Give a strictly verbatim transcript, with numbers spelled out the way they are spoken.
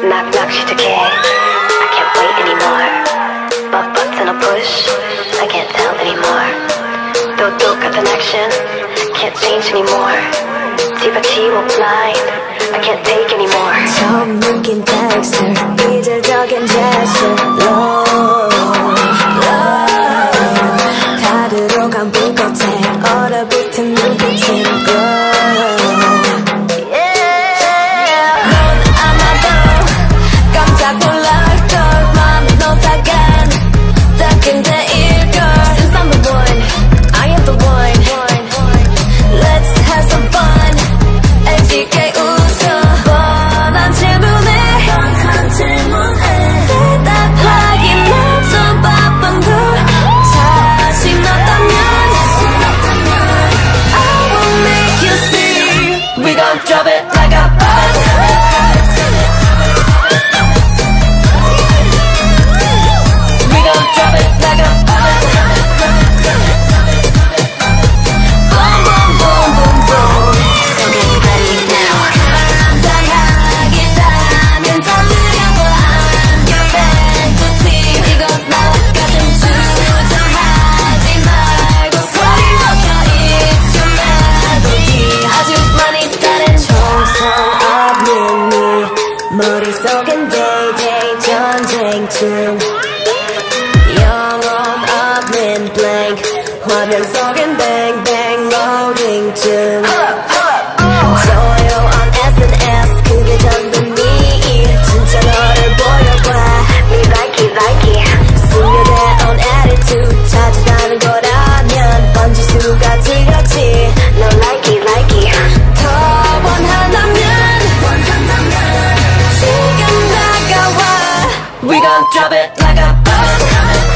Knock knock 시작해. I can't wait anymore. But button or push, I can't tell anymore. 또 똑같은 action, can't change anymore. 뒤바치고 blind, I can't take anymore. 처음 느낀 texture, 이질적인 gesture. Love, love. 다 들어간 불꽃에 얼어붙은 눈빛은 glow. Drop it like a bomb. We gon' drop it like a bomb. Boom, boom, boom, boom, boom. So get ready now. 감당하겠다면 더 두려워. I'm your fantasy. 이건 나와 같은 주저하지 말고 소리 높여. It's your melody. 아주 많이 다른 정성 없는 네 머릿속엔 day-day 전쟁 중 영혼 없는 blank 화면 속엔 bang-bang loading 중 조용한 에스엔에스 그게 전부 네 진짜 너를 보여봐 Me like it, like it. 스며들어온 attitude 찾아가는 거라면 번질 수가 지겹지 No like it, like it. 더 원한다면 지금 다가와 We gon' drop it like a bomb.